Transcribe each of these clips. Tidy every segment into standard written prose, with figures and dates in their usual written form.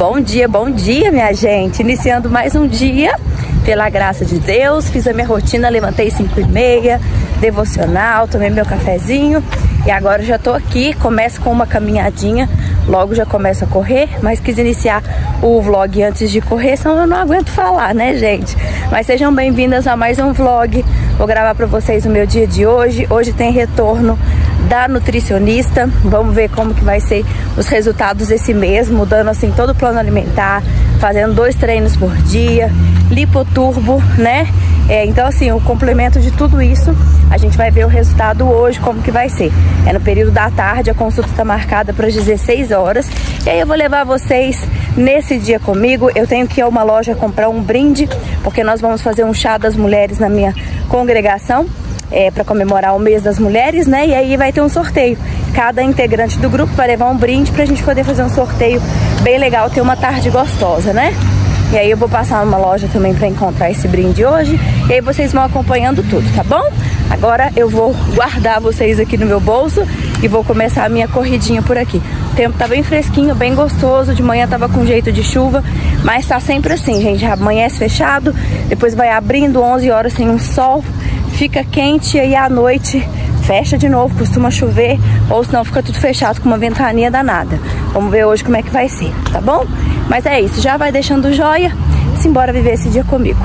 Bom dia, minha gente. Iniciando mais um dia, pela graça de Deus. Fiz a minha rotina, levantei 5h30, devocional, tomei meu cafezinho. E agora já tô aqui, começo com uma caminhadinha, logo já começo a correr. Mas quis iniciar o vlog antes de correr, senão eu não aguento falar, né, gente? Mas sejam bem-vindas a mais um vlog. Vou gravar pra vocês o meu dia de hoje. Hoje tem retorno da nutricionista. Vamos ver como que vai ser os resultados esse mês, mudando assim todo o plano alimentar, fazendo 2 treinos por dia, lipoturbo, né? Então assim, o complemento de tudo isso, a gente vai ver o resultado hoje, como que vai ser. É no período da tarde, a consulta tá marcada para as 16 horas. E aí eu vou levar vocês nesse dia comigo. Eu tenho que ir a uma loja comprar um brinde, porque nós vamos fazer um chá das mulheres na minha congregação, para comemorar o mês das mulheres, né? E aí vai ter um sorteio. Cada integrante do grupo vai levar um brinde pra gente poder fazer um sorteio bem legal, ter uma tarde gostosa, né? E aí eu vou passar numa loja também pra encontrar esse brinde hoje. E aí vocês vão acompanhando tudo, tá bom? Agora eu vou guardar vocês aqui no meu bolso e vou começar a minha corridinha por aqui. O tempo tá bem fresquinho, bem gostoso. De manhã tava com jeito de chuva, mas tá sempre assim, gente. Amanhece fechado, depois vai abrindo, 11 horas tem um sol, fica quente, e aí à noite fecha de novo, costuma chover, ou senão fica tudo fechado com uma ventania danada. Vamos ver hoje como é que vai ser, tá bom? Mas é isso, já vai deixando o joia, simbora viver esse dia comigo.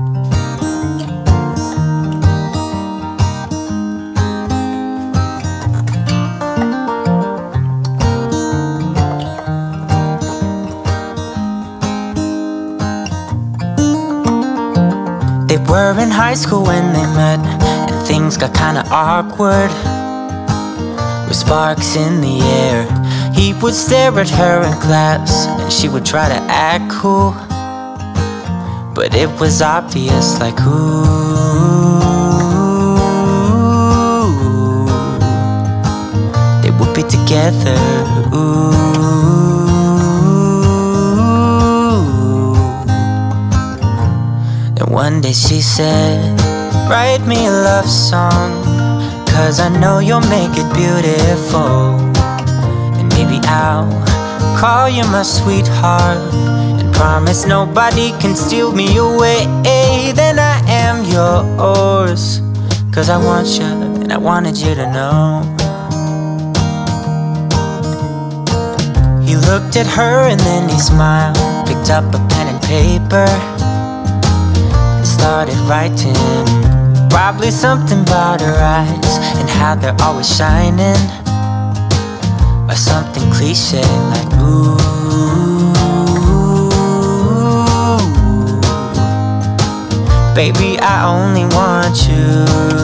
They were in high school when they met, and things got kinda awkward. With sparks in the air, he would stare at her in class, and she would try to act cool. But it was obvious, like, ooh, they would be together, ooh. One day she said, write me a love song, 'cause I know you'll make it beautiful. And maybe I'll call you my sweetheart, and promise nobody can steal me away. Then I am yours, 'cause I want you, and I wanted you to know. He looked at her and then he smiled, picked up a pen and paper, started writing. Probably something about her eyes and how they're always shining, or something cliche like ooh. Baby, I only want you.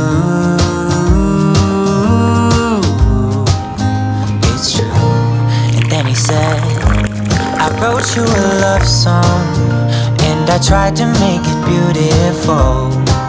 It's true. And then he said, I wrote you a love song, and I tried to make it beautiful.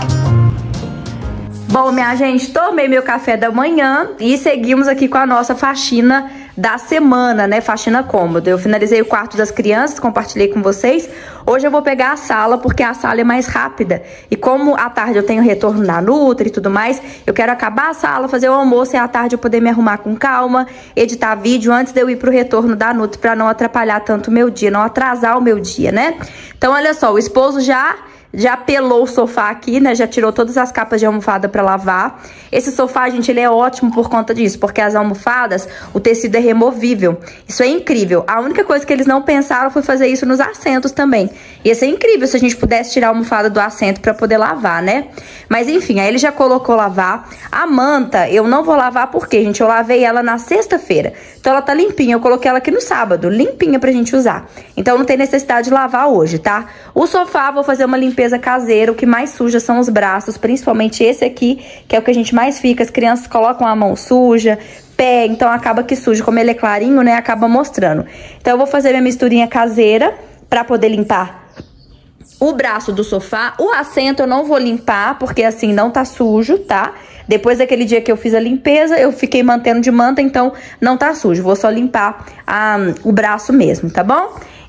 Bom, minha gente, tomei meu café da manhã e seguimos aqui com a nossa faxina da semana, né? Faxina cômoda. Eu finalizei o quarto das crianças, compartilhei com vocês. Hoje eu vou pegar a sala, porque a sala é mais rápida. E como à tarde eu tenho retorno da Nutri e tudo mais, eu quero acabar a sala, fazer o almoço e à tarde eu poder me arrumar com calma, editar vídeo antes de eu ir pro retorno da Nutri, pra não atrapalhar tanto o meu dia, não atrasar o meu dia, né? Então, olha só, o esposo já pelou o sofá aqui, né? Já tirou todas as capas de almofada pra lavar. Esse sofá, gente, ele é ótimo por conta disso, porque as almofadas, o tecido é removível. Isso é incrível. A única coisa que eles não pensaram foi fazer isso nos assentos também. Ia ser incrível se a gente pudesse tirar a almofada do assento pra poder lavar, né? Mas enfim, aí ele já colocou lavar. A manta, eu não vou lavar porque, gente, eu lavei ela na sexta-feira. Então ela tá limpinha, eu coloquei ela aqui no sábado, limpinha pra gente usar. Então não tem necessidade de lavar hoje, tá? O sofá, vou fazer uma limpeza caseira. O que mais suja são os braços, principalmente esse aqui, que é o que a gente mais fica. As crianças colocam a mão suja, pé, então acaba que suja. Como ele é clarinho, né, acaba mostrando. Então eu vou fazer minha misturinha caseira pra poder limpar o braço do sofá. O assento eu não vou limpar, porque assim não tá sujo, tá? Depois daquele dia que eu fiz a limpeza, eu fiquei mantendo de manta, então não tá sujo. Vou só limpar o braço mesmo, tá bom?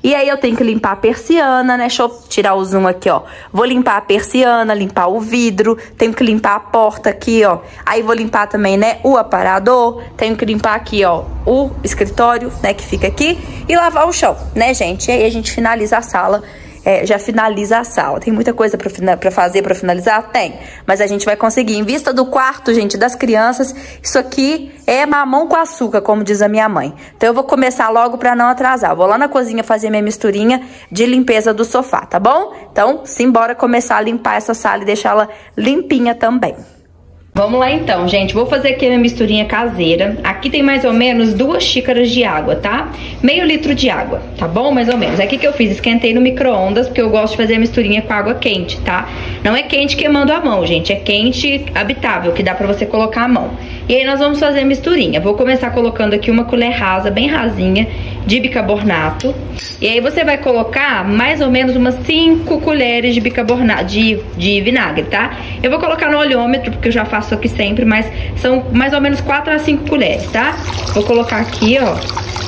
E aí eu tenho que limpar a persiana, né? Deixa eu tirar o zoom aqui, ó. Vou limpar a persiana, limpar o vidro, tenho que limpar a porta aqui, ó. Aí vou limpar também, né, o aparador, tenho que limpar aqui, ó, o escritório, né, que fica aqui, e lavar o chão, né, gente? E aí a gente finaliza a sala. Já finaliza a sala. Tem muita coisa pra fazer, pra finalizar? Tem. Mas a gente vai conseguir. Em vista do quarto, gente, das crianças, isso aqui é mamão com açúcar, como diz a minha mãe. Então eu vou começar logo pra não atrasar. Eu vou lá na cozinha fazer minha misturinha de limpeza do sofá, tá bom? Então, simbora começar a limpar essa sala e deixá-la limpinha também. Vamos lá então, gente. Vou fazer aqui a minha misturinha caseira. Aqui tem mais ou menos 2 xícaras de água, tá? Meio litro de água, tá bom? Mais ou menos. Aqui que eu fiz, esquentei no micro-ondas, porque eu gosto de fazer a misturinha com água quente, tá? Não é quente queimando a mão, gente. É quente habitável, que dá pra você colocar a mão. E aí nós vamos fazer a misturinha. Vou começar colocando aqui uma colher rasa, bem rasinha, de bicarbonato. E aí você vai colocar mais ou menos umas 5 colheres de bicarbonato, de vinagre, tá? Eu vou colocar no olhômetro, porque eu já faço aqui sempre, mas são mais ou menos 4 a 5 colheres, tá? Vou colocar aqui, ó.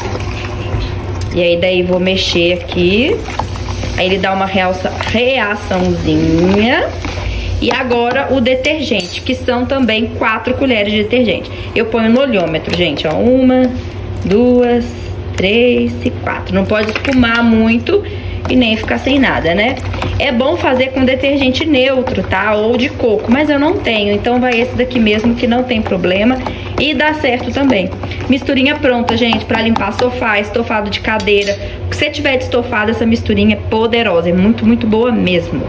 E aí daí vou mexer aqui. Aí ele dá uma reaçãozinha. E agora o detergente, que são também 4 colheres de detergente. Eu ponho no olhômetro, gente, ó. 1, 2, 3 e 4. Não pode espumar muito e nem ficar sem nada, né? É bom fazer com detergente neutro, tá? Ou de coco, mas eu não tenho, então vai esse daqui mesmo, que não tem problema e dá certo também. Misturinha pronta, gente, pra limpar sofá, estofado de cadeira. O que você tiver de estofado, essa misturinha é poderosa, é muito, muito boa mesmo.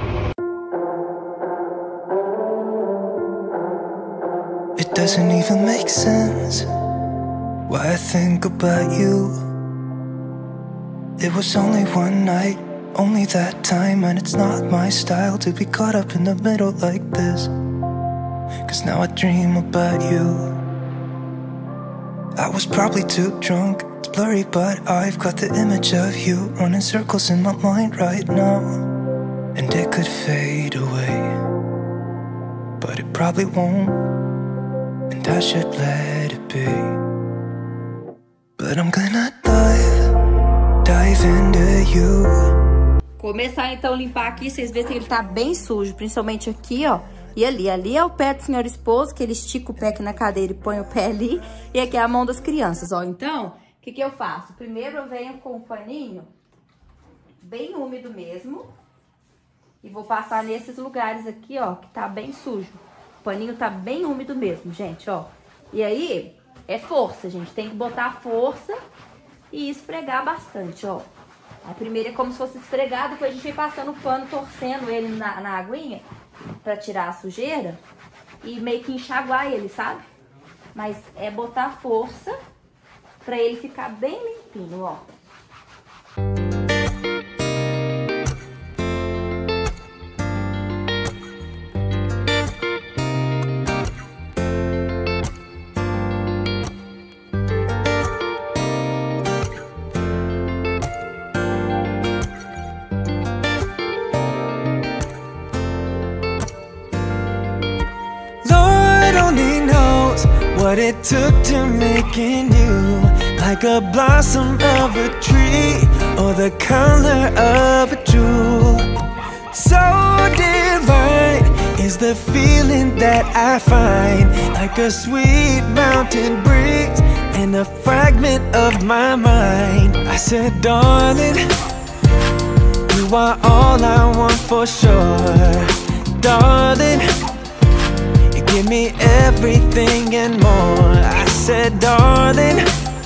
It doesn't even make sense why I think about you. It was only one night, only that time, and it's not my style to be caught up in the middle like this. 'Cause now I dream about you. I was probably too drunk, it's blurry, but I've got the image of you running circles in my mind right now. And it could fade away, but it probably won't, and I should let it be. But I'm gonna dive into you. Começar então a limpar aqui, vocês veem que ele tá bem sujo, principalmente aqui, ó. E ali, ali é o pé do senhor esposo, que ele estica o pé aqui na cadeira e põe o pé ali. E aqui é a mão das crianças, ó. Então, o que que eu faço? Primeiro eu venho com o paninho bem úmido mesmo. E vou passar nesses lugares aqui, ó, que tá bem sujo. O paninho tá bem úmido mesmo, gente, ó. E aí, é força, gente. Tem que botar força e esfregar bastante, ó. A primeira é como se fosse esfregar, depois a gente vem passando o pano, torcendo ele na aguinha pra tirar a sujeira e meio que enxaguar ele, sabe? Mas é botar força pra ele ficar bem limpinho, ó. What it took to making you like a blossom of a tree or the color of a jewel. So divine is the feeling that I find, like a sweet mountain breeze and a fragment of my mind. I said, darling, you are all I want for sure. Darling, give me everything and more. I said, darling,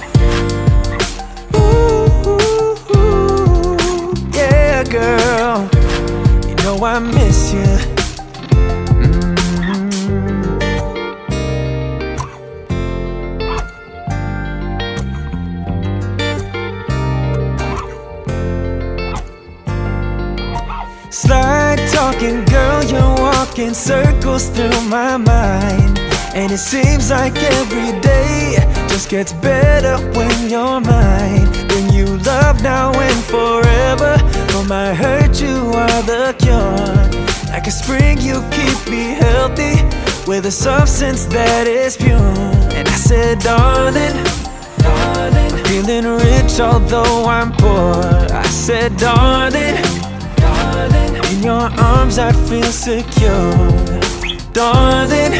ooh, yeah, girl, you know I miss you. Slide talking, girl, you're walking circles through my mind. And it seems like every day just gets better when you're mine. Bring you love now and forever. For my hurt, you are the cure. Like a spring, you keep me healthy with a substance that is pure. And I said, darling, I'm feeling rich although I'm poor. I said, darling, in your arms I feel secure. Darling,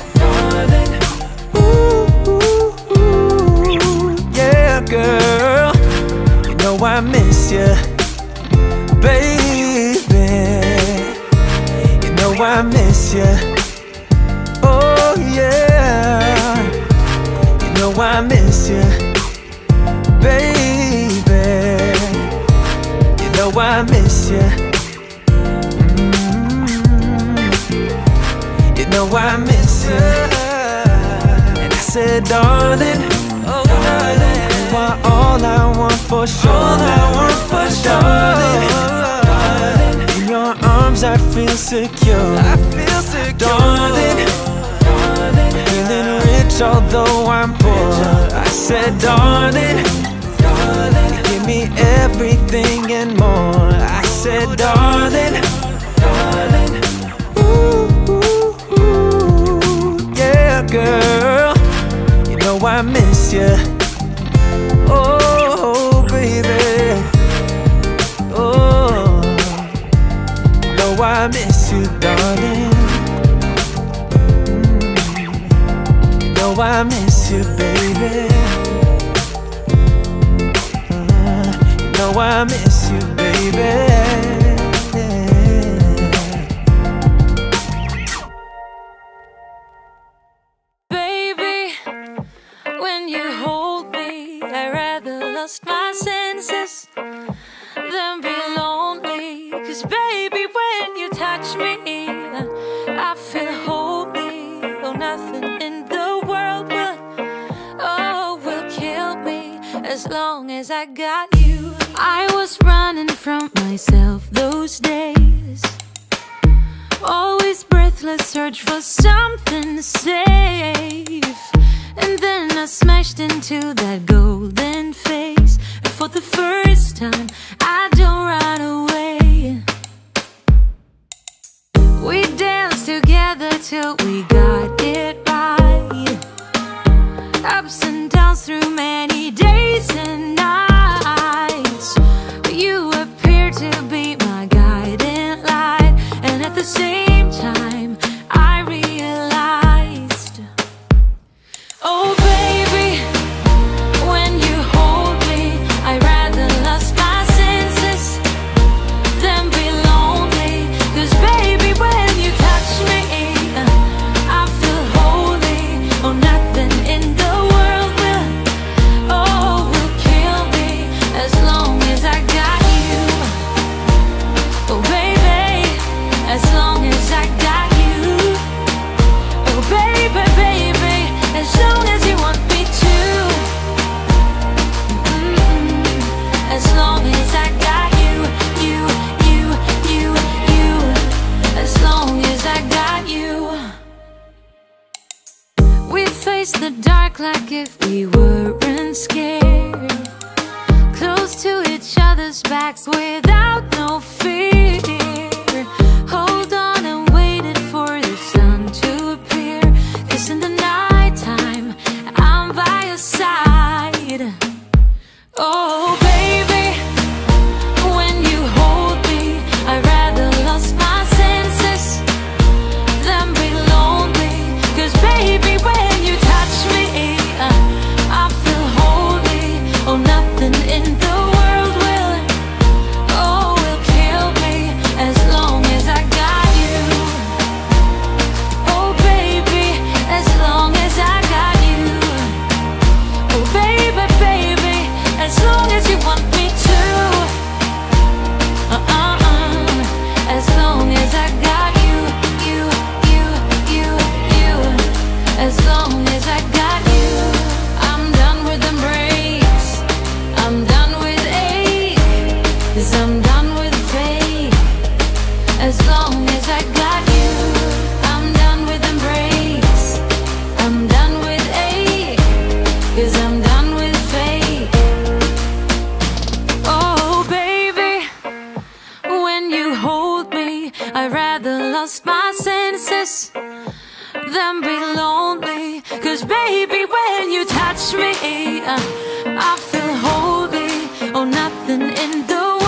ooh, yeah, girl, you know I miss you, baby. You know I miss you, oh yeah. You know I miss you, baby. You know I miss you. You know I miss you. And I said, darling, oh darling, you are all I want for sure. All I want for sure, darling. In your arms I feel secure. I feel secure, darling. Feeling rich although I'm poor. I said, darling, give me everything and more. I said, darling, yeah, girl, you know I miss you. Oh, baby, oh, you know I miss you, darling. You know I miss you, baby. You know I miss you, baby. My senses, then be lonely. 'Cause baby, when you touch me, I feel holy. Oh, nothing in the world will kill me as long as I got you. I was running from myself those days, always breathless, search for something safe. And then I smashed into that golden face. And for the first time, I don't run away. We danced together till we got it right. Ups and downs through many days and nights. You appeared to be my guiding light. And at the same time, I realized, oh baby, when you hold me, I rather lost my senses than be lonely. 'Cause baby, when you touch me, I feel holy. Oh, nothing in the world will kill me as long as I got you. Oh baby, as long as I got you. Oh baby, baby, as long as you want me to. As long as I got you, you. As long as I got you. We faced the dark like if we weren't scared, close to each other's backs without no fear. Hold on and waited for the sun to appear. 'Cause in the nighttime, I'm by your side. Oh baby, when you hold me, I rather lost my senses than be lonely. 'Cause baby, when you touch me, I feel holy. Oh, nothing in the world will kill me as long as I got you. Oh baby, as long as I got you. Oh baby, baby, as long as you want me to. As long as I got you. As long as I got you. I'm done with embrace, I'm done with ache, 'cause I'm done with fake. As long as I got you. I'm done with embrace, I'm done with ache, 'cause I'm done with fake. Oh baby, when you hold me, I rather lost my senses than be lonely. 'Cause baby, when you touch me, I feel holy. Oh, nothing in the world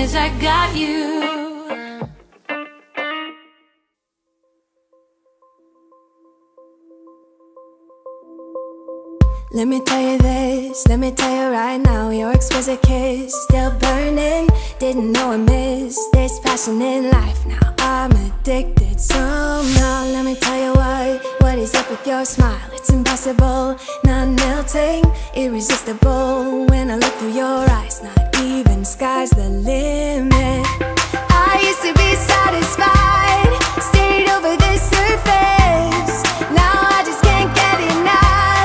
'cause I got you. Let me tell you this, let me tell you right now, your exquisite kiss, still burning, didn't know I missed this passion in life. Now I'm addicted somehow. Let me tell you what is up with your smile? It's impossible, not melting, irresistible. When I look through your eyes, not even sky's the limit. I used to be satisfied, stayed over the surface. Now I just can't get enough.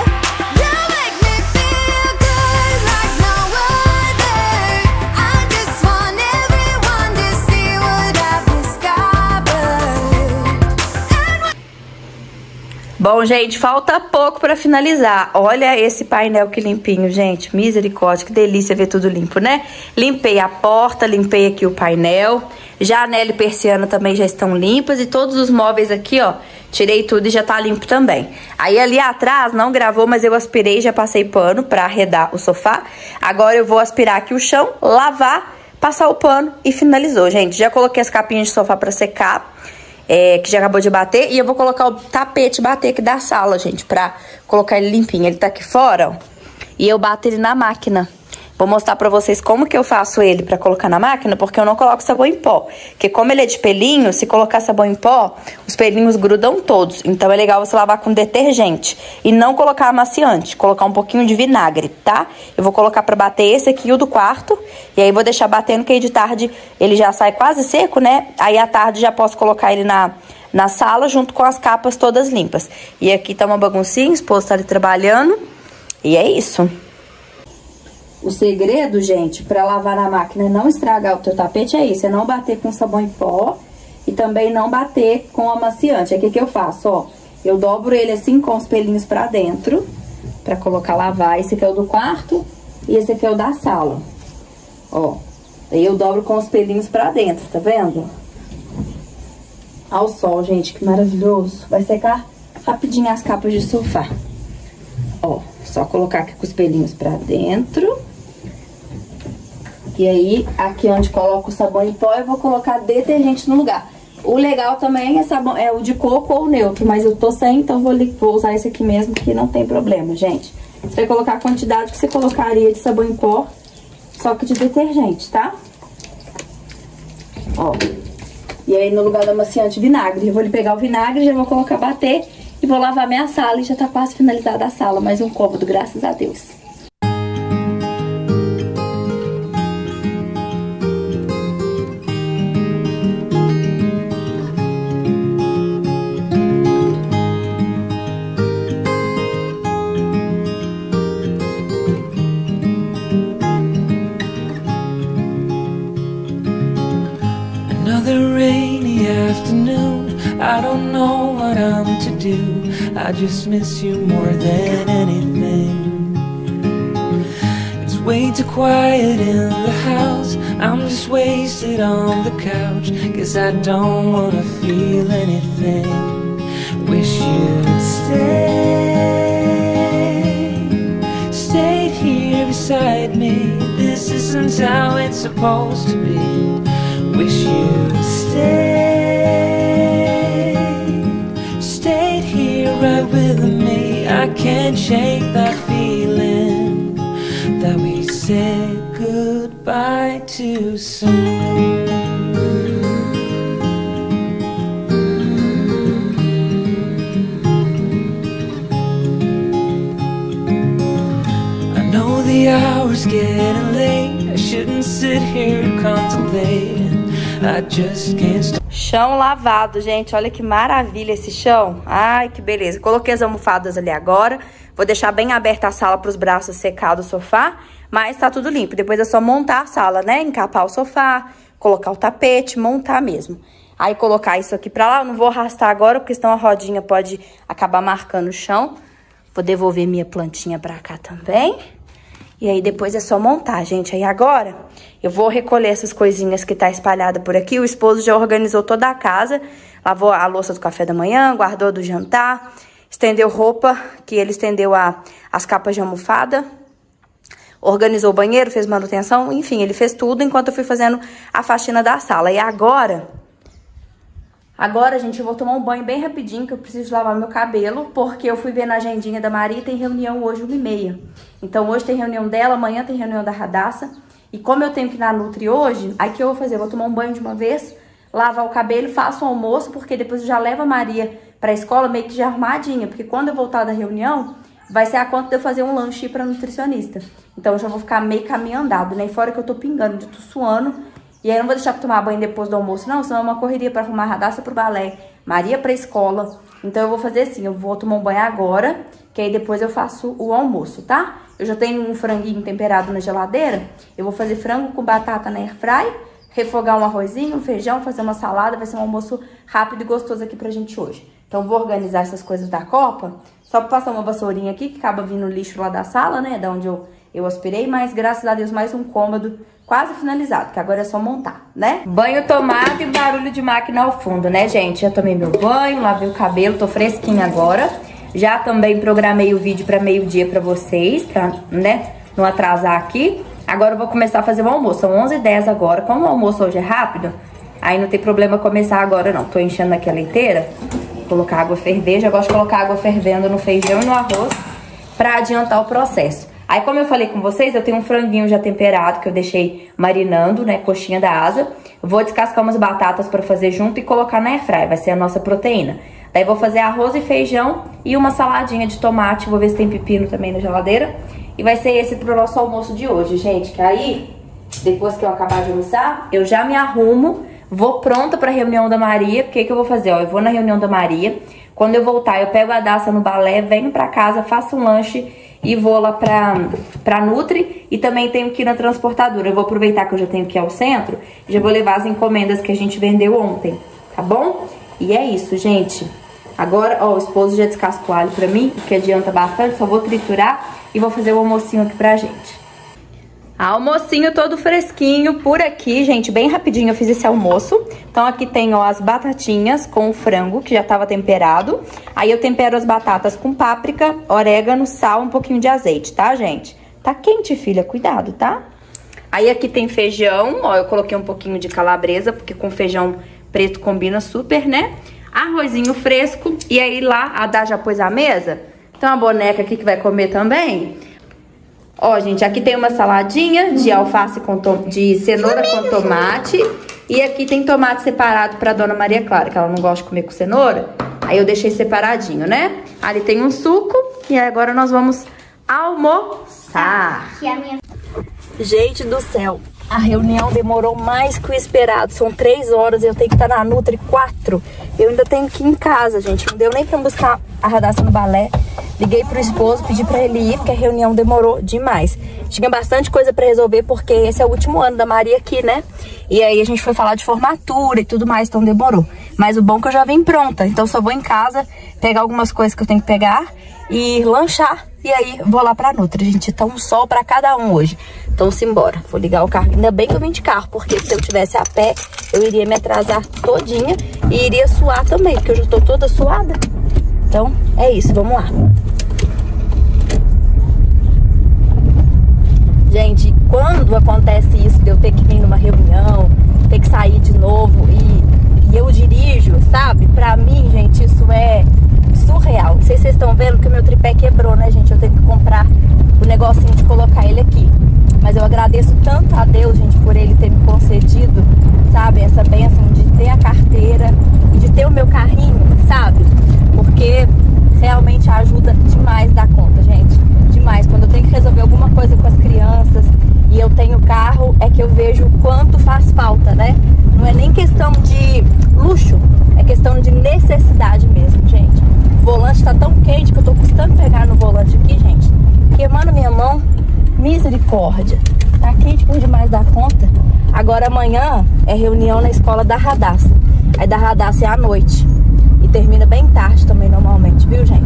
Bom, gente, falta pouco pra finalizar. Olha esse painel que limpinho, gente. Misericórdia, que delícia ver tudo limpo, né? Limpei a porta, limpei aqui o painel. Janela e persiana também já estão limpas. E todos os móveis aqui, ó, tirei tudo e já tá limpo também. Aí ali atrás, não gravou, mas eu aspirei, já passei pano pra arredar o sofá. Agora eu vou aspirar aqui o chão, lavar, passar o pano e finalizou, gente. Já coloquei as capinhas de sofá pra secar. Que já acabou de bater. E eu vou colocar o tapete bater aqui da sala, gente, pra colocar ele limpinho. Ele tá aqui fora, ó, e eu bato ele na máquina. Vou mostrar pra vocês como que eu faço ele pra colocar na máquina, porque eu não coloco sabão em pó. Porque como ele é de pelinho, se colocar sabão em pó, os pelinhos grudam todos. Então é legal você lavar com detergente e não colocar amaciante, colocar um pouquinho de vinagre, tá? Eu vou colocar pra bater esse aqui e o do quarto, e aí vou deixar batendo, que aí de tarde ele já sai quase seco, né? Aí à tarde já posso colocar ele na sala junto com as capas todas limpas. E aqui tá uma baguncinha, o esposo tá ali trabalhando, e é isso. O segredo, gente, pra lavar na máquina e não estragar o teu tapete é isso. É não bater com sabão em pó e também não bater com amaciante. Aí o que eu faço, ó? Eu dobro ele assim com os pelinhos pra dentro, pra colocar lavar. Esse aqui é o do quarto e esse aqui é o da sala. Ó, aí eu dobro com os pelinhos pra dentro, tá vendo? Ao sol, gente, que maravilhoso. Vai secar rapidinho as capas de sofá. Ó, só colocar aqui com os pelinhos pra dentro. E aí, aqui onde coloco o sabão em pó, eu vou colocar detergente no lugar. O legal também é o de coco ou neutro, mas eu tô sem, então vou usar esse aqui mesmo, que não tem problema, gente. Você vai colocar a quantidade que você colocaria de sabão em pó, só que de detergente, tá? Ó. E aí, no lugar do amaciante, vinagre. Eu vou pegar o vinagre, já vou colocar bater e vou lavar minha sala. E já tá quase finalizada a sala. Mais um cômodo, graças a Deus. Another rainy afternoon, I don't know what I'm to do. I just miss you more than anything. It's way too quiet in the house, I'm just wasted on the couch, 'cause I don't wanna feel anything. Wish you'd stayed here beside me. This isn't how it's supposed to be. Wish you'd stayed here right with me. I can't shake that feeling that we said goodbye too soon. I know the hour's getting late, I shouldn't sit here contemplating. I just can't stop. Chão lavado, gente. Olha que maravilha esse chão. Ai, que beleza. Coloquei as almofadas ali agora. Vou deixar bem aberta a sala para os braços secar do sofá. Mas tá tudo limpo. Depois é só montar a sala, né? Encapar o sofá, colocar o tapete, montar mesmo. Aí colocar isso aqui pra lá. Eu não vou arrastar agora, porque senão a rodinha pode acabar marcando o chão. Vou devolver minha plantinha pra cá também. E aí depois é só montar, gente. Aí agora eu vou recolher essas coisinhas que tá espalhada por aqui. O esposo já organizou toda a casa. Lavou a louça do café da manhã, guardou do jantar. Estendeu roupa, que ele estendeu as capas de almofada. organizou o banheiro, fez manutenção, enfim, ele fez tudo enquanto eu fui fazendo a faxina da sala. E agora, gente, eu vou tomar um banho bem rapidinho, que eu preciso lavar meu cabelo, porque eu fui ver na agendinha da Maria e tem reunião hoje 1h30. Então hoje tem reunião dela, amanhã tem reunião da Radassa. E como eu tenho que ir na Nutri hoje, aí o que eu vou fazer? Eu vou tomar um banho de uma vez, lavar o cabelo, faço o almoço, porque depois eu já levo a Maria pra escola meio que já arrumadinha, porque quando eu voltar da reunião, vai ser a conta de eu fazer um lanche pra nutricionista. Então eu já vou ficar meio caminho andado, né? E fora que eu tô pingando, eu tô suando. E aí eu não vou deixar pra tomar banho depois do almoço, não, senão é uma correria pra arrumar a Radassa pro balé, Maria pra escola. Então eu vou fazer assim, eu vou tomar um banho agora, que aí depois eu faço o almoço, tá? Eu já tenho um franguinho temperado na geladeira, eu vou fazer frango com batata na airfry, refogar um arrozinho, um feijão, fazer uma salada, vai ser um almoço rápido e gostoso aqui pra gente hoje. Então vou organizar essas coisas da copa, só pra passar uma vassourinha aqui, que acaba vindo lixo lá da sala, né, da onde eu aspirei, mas graças a Deus mais um cômodo quase finalizado, que agora é só montar, né? Banho tomado e barulho de máquina ao fundo, né, gente? Já tomei meu banho, lavei o cabelo, tô fresquinha agora. Já também programei o vídeo pra meio-dia pra vocês, pra, né, não atrasar aqui. Agora eu vou começar a fazer o almoço, são 11h10 agora. Como o almoço hoje é rápido, aí não tem problema começar agora não. Tô enchendo aqui a leiteira, vou colocar água ferver. Já gosto de colocar água fervendo no feijão e no arroz pra adiantar o processo. Aí, como eu falei com vocês, eu tenho um franguinho já temperado que eu deixei marinando, né, coxinha da asa. Vou descascar umas batatas pra fazer junto e colocar na airfryer, vai ser a nossa proteína. Daí vou fazer arroz e feijão e uma saladinha de tomate, vou ver se tem pepino também na geladeira. E vai ser esse pro nosso almoço de hoje, gente, que aí, depois que eu acabar de almoçar, eu já me arrumo, vou pronta pra reunião da Maria. Porque que eu vou fazer, ó, eu vou na reunião da Maria, quando eu voltar eu pego a Daça no balé, venho pra casa, faço um lanche e vou lá pra Nutri, e também tenho que ir na transportadora. Eu vou aproveitar que eu já tenho que ir ao centro, já vou levar as encomendas que a gente vendeu ontem, tá bom? E é isso, gente. Agora, ó, o esposo já descascou alho pra mim, que adianta bastante, só vou triturar e vou fazer o almocinho aqui pra gente. Almocinho todo fresquinho por aqui, gente, bem rapidinho eu fiz esse almoço. Então aqui tem, ó, as batatinhas com o frango, que já tava temperado. Aí eu tempero as batatas com páprica, orégano, sal, um pouquinho de azeite, tá, gente? Tá quente, filha, cuidado, tá? Aí aqui tem feijão, ó, eu coloquei um pouquinho de calabresa, porque com feijão preto combina super, né? Arrozinho fresco, e aí lá a Dá já pôs a mesa. Tem uma boneca aqui que vai comer também. Ó, gente, aqui tem uma saladinha de alface de cenoura com tomate. E aqui tem tomate separado pra Dona Maria Clara, que ela não gosta de comer com cenoura. Aí eu deixei separadinho, né? Ali tem um suco e agora nós vamos almoçar. Gente do céu, a reunião demorou mais que o esperado. São 3 horas e eu tenho que estar na Nutri 4. Eu ainda tenho que ir em casa, gente. Não deu nem pra buscar a Radassa no balé. Liguei pro esposo, pedi pra ele ir, porque a reunião demorou demais. Tinha bastante coisa pra resolver, porque esse é o último ano da Maria aqui, né? E aí a gente foi falar de formatura e tudo mais, então demorou. Mas o bom é que eu já vim pronta, então só vou em casa pegar algumas coisas que eu tenho que pegar e lanchar. E aí vou lá pra Nutri, gente. Tá um sol pra cada um hoje. Então simbora, vou ligar o carro. Ainda bem que eu vim de carro, porque se eu tivesse a pé, eu iria me atrasar todinha e iria suar também, porque eu já tô toda suada. Então é isso, vamos lá. Gente, quando acontece isso de eu ter que vir numa reunião, ter que sair de novo e eu dirijo, sabe? Pra mim, gente, isso é surreal. Não sei se vocês estão vendo que o meu tripé quebrou, né, gente? Eu tenho que comprar o negocinho de colocar ele aqui. Mas eu agradeço tanto a Deus, gente, por ele ter me concedido, sabe? Essa bênção de ter a carteira e de ter o meu carrinho, sabe? Porque realmente ajuda demais da conta, gente. Demais. Quando eu tenho que resolver alguma coisa com as crianças e eu tenho carro, é que eu vejo o quanto faz falta, né? Não é nem questão de luxo, é questão de necessidade mesmo, gente. O volante tá tão quente que eu tô custando pegar no volante aqui, gente. Queimando minha mão. Misericórdia. Tá quente por demais da conta. Agora amanhã é reunião na escola da Radassa. Aí da Radassa é à noite. E termina bem tarde também normalmente, viu, gente?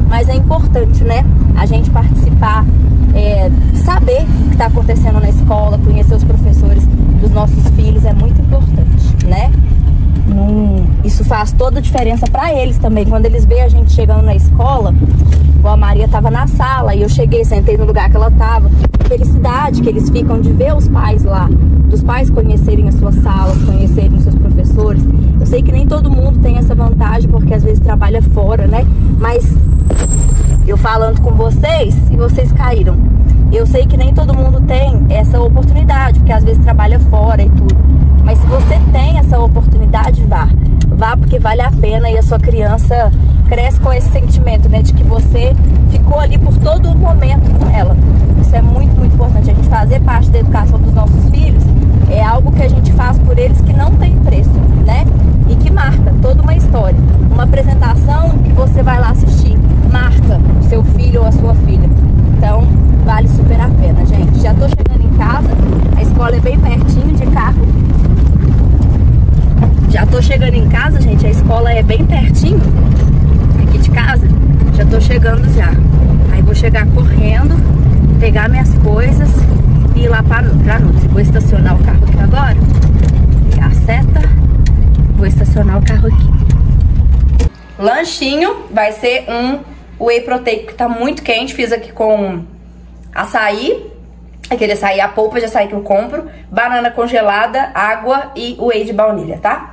mas é importante, né? A gente participar, saber o que está acontecendo na escola, conhecer os professores dos nossos filhos é muito importante, né? Isso faz toda a diferença para eles também. Quando eles veem a gente chegando na escola, igual a Maria tava na sala e eu cheguei, sentei no lugar que ela tava. Felicidade que eles ficam de ver os pais lá, dos pais conhecerem as suas salas, conhecerem os seus professores. Eu sei que nem todo mundo tem essa vantagem porque às vezes trabalha fora, né? Mas eu falando com vocês e vocês caíram. Eu sei que nem todo mundo tem essa oportunidade, porque às vezes trabalha fora e tudo. Mas se você tem essa oportunidade, vá. Vá porque vale a pena e a sua criança cresce com esse sentimento, né? De que você ficou ali por todo o momento com ela. Isso é muito, muito importante. A gente fazer parte da educação dos nossos filhos é algo que a gente faz por eles que não tem preço, né? E que marca toda uma história. Uma apresentação que você vai lá assistir marca o seu filho ou a sua filha. Então, vale super a pena, gente. Já tô chegando em casa. A escola é bem pertinho de carro. Já tô chegando em casa, gente. A escola é bem pertinho aqui de casa. Já tô chegando já. Aí vou chegar correndo, pegar minhas coisas e ir lá pra Nutri. Vou estacionar o carro aqui agora. E a seta. Vou estacionar o carro aqui. Lanchinho vai ser um whey proteico que tá muito quente. Fiz aqui com açaí. Aquele açaí, a polpa de açaí que eu compro. Banana congelada, água e whey de baunilha, tá?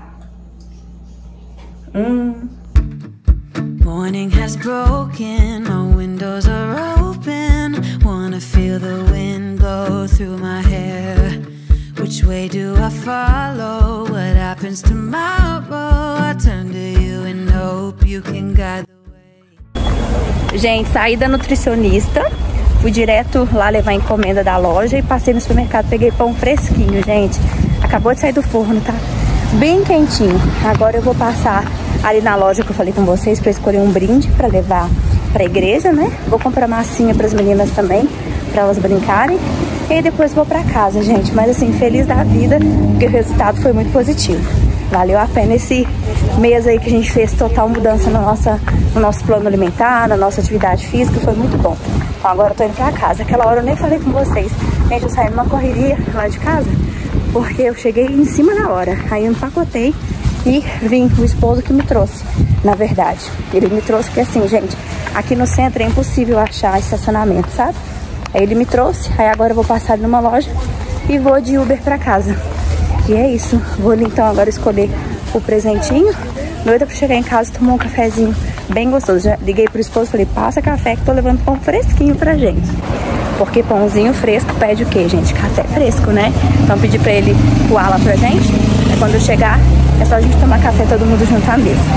Morning has broken, our windows are open. Wanna feel the wind blow through my hair. Which way do I follow? What happens tomorrow? I turn to you and hope you can guide the way. Gente, saí da nutricionista. Fui direto lá levar a encomenda da loja e passei no supermercado, peguei pão fresquinho, gente. Acabou de sair do forno, tá? Bem quentinho. Agora eu vou passar ali na loja que eu falei com vocês pra escolher um brinde pra levar pra igreja, né? Vou comprar massinha pras meninas também, pra elas brincarem. E aí depois vou pra casa, gente. Mas assim, feliz da vida, porque o resultado foi muito positivo. Valeu a pena esse mês aí que a gente fez total mudança no nosso plano alimentar, na nossa atividade física, foi muito bom. Então agora eu tô indo pra casa. Aquela hora eu nem falei com vocês. Gente, eu saí numa correria lá de casa, porque eu cheguei em cima da hora. Aí eu empacotei e vim, o esposo que me trouxe, na verdade. Ele me trouxe porque assim, gente, aqui no centro é impossível achar estacionamento, sabe? Aí ele me trouxe, aí agora eu vou passar ali numa loja e vou de Uber pra casa. E é isso, vou ali então agora escolher o presentinho. Doida pra chegar em casa e tomar um cafezinho bem gostoso. Já liguei pro esposo e falei, passa café que tô levando pão fresquinho pra gente. Porque pãozinho fresco pede o quê, gente? Café fresco, né? Então pedi pra ele coar lá pra gente. Aí quando eu chegar, é só a gente tomar café todo mundo junto à mesa.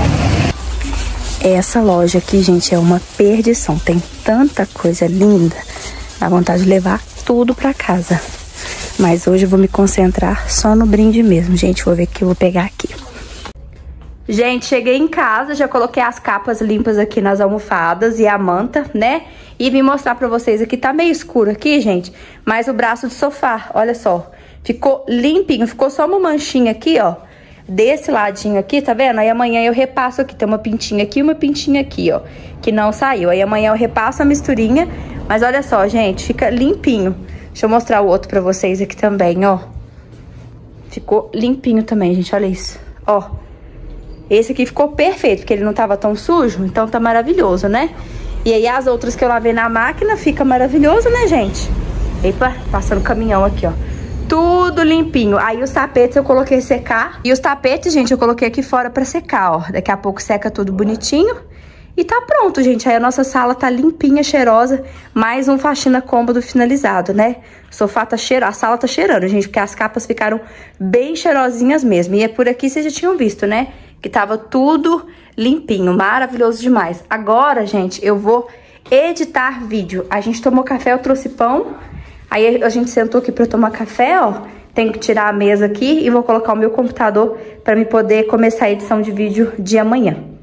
Essa loja aqui, gente, é uma perdição. Tem tanta coisa linda. Dá vontade de levar tudo pra casa. Mas hoje eu vou me concentrar só no brinde mesmo, gente. Vou ver o que eu vou pegar aqui. Gente, cheguei em casa, já coloquei as capas limpas aqui nas almofadas e a manta, né? E vim mostrar pra vocês aqui, tá meio escuro aqui, gente, mas o braço do sofá, olha só, ficou limpinho, ficou só uma manchinha aqui, ó, desse ladinho aqui, tá vendo? Aí amanhã eu repasso aqui, tem uma pintinha aqui e uma pintinha aqui, ó, que não saiu. Aí amanhã eu repasso a misturinha, mas olha só, gente, fica limpinho. Deixa eu mostrar o outro pra vocês aqui também, ó. Ficou limpinho também, gente, olha isso, ó. Esse aqui ficou perfeito, porque ele não tava tão sujo, então tá maravilhoso, né? E aí as outras que eu lavei na máquina, fica maravilhoso, né, gente? Epa, passando o caminhão aqui, ó. Tudo limpinho. Aí os tapetes eu coloquei secar. E os tapetes, gente, eu coloquei aqui fora pra secar, ó. Daqui a pouco seca tudo bonitinho. E tá pronto, gente. Aí a nossa sala tá limpinha, cheirosa. Mais um faxina cômodo finalizado, né? O sofá tá cheirando, a sala tá cheirando, gente, porque as capas ficaram bem cheirosinhas mesmo. E é por aqui, vocês já tinham visto, né? Que tava tudo limpinho, maravilhoso demais. Agora, gente, eu vou editar vídeo. A gente tomou café, eu trouxe pão. Aí a gente sentou aqui pra tomar café, ó. Tenho que tirar a mesa aqui e vou colocar o meu computador pra me poder começar a edição de vídeo de amanhã.